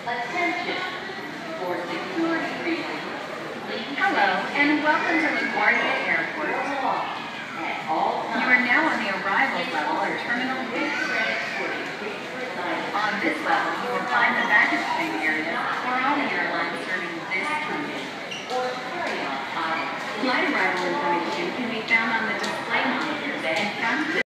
Attention. For security reasons, please. Hello, and welcome to LaGuardia Airport. At all You times. are now on the arrivals level of Terminal B. On this level, you will find the baggage claim area for all the airlines serving this terminal. Or carry-on items. Flight arrival information can be found on